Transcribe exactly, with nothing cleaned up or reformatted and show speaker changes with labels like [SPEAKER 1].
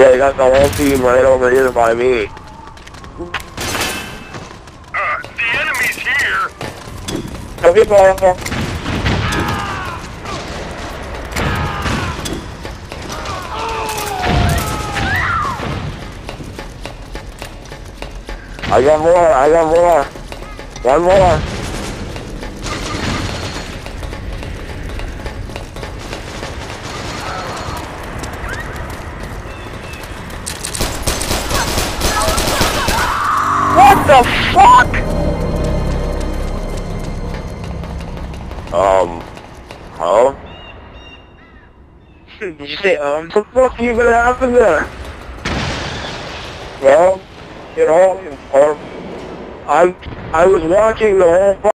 [SPEAKER 1] Yeah, you got the whole team right over here by me.
[SPEAKER 2] Uh, the enemy's here.
[SPEAKER 1] Okay, Paul. I got more, I got more. One more. What the fuck? Um, huh? Did you say, um, what the fuck are you gonna happen there? Well, you know, or I, I was watching the whole